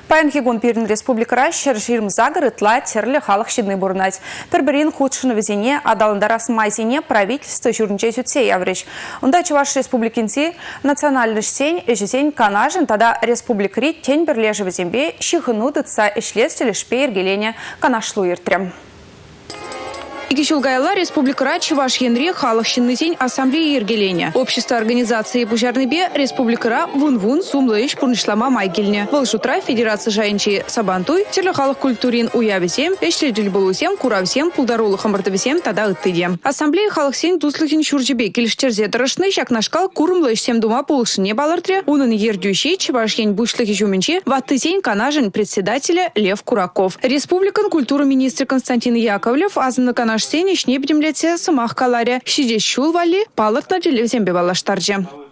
Паянхигун пирин республикара шерширм загорытла терлі халық шидны бурнать. Перберин худшыны везене адалындарас майзине правительство жүрінче сүтсе яврыш. Унда Чуваш республикинси национальный сень эжесень канажын тада республикари тень берлежі везембе шихыну дытса эшлестелі шпейергелене канашлу ертрем. Игишулгайла республикара Чуваш Енри халық шиннызень ассамблея ергелене. Общество организации Бужарныбе республикара вун-вун сумлыш пурнышлама майгельне. Волшутра федерация жайынчи сабантуй, терлі халық культурин уявисем, эшледжіль болусем, куравсем, пулдарулы хамыртывисем тада ыттыдем. Ассамблея халық сень туслыхин шуржебе келіштерзе дырышны шакнашкал курымлышсем дума полышыне балыртре, унын ердющий Чуваш ень бушлыхи жуминчи ваттызень канажын председателя Лев Кураков. Республикан культуры министр Константин Яковлев азымны канаж сенеш не будем лететь самах каларе. Сидя щул вали, палат на телевизем бивалаштарже.